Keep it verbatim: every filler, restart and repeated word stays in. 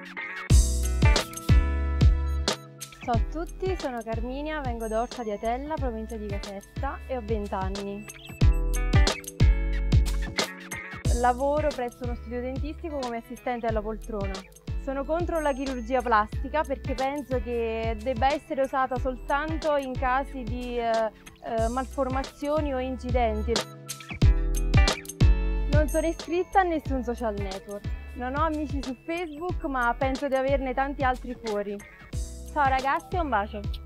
Ciao a tutti, sono Carminia, vengo da Orta di Atella, provincia di Caserta e ho venti anni. Lavoro presso uno studio dentistico come assistente alla poltrona. Sono contro la chirurgia plastica perché penso che debba essere usata soltanto in casi di eh, eh, malformazioni o incidenti. Non sono iscritta a nessun social network. Non ho amici su Facebook, ma penso di averne tanti altri fuori. Ciao ragazzi, un bacio!